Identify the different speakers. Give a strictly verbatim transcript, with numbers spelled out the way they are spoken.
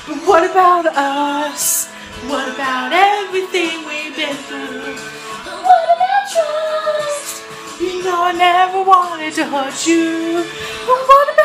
Speaker 1: But what about us? What about everything we've been through? What about trust? You know I never wanted to hurt you. But what about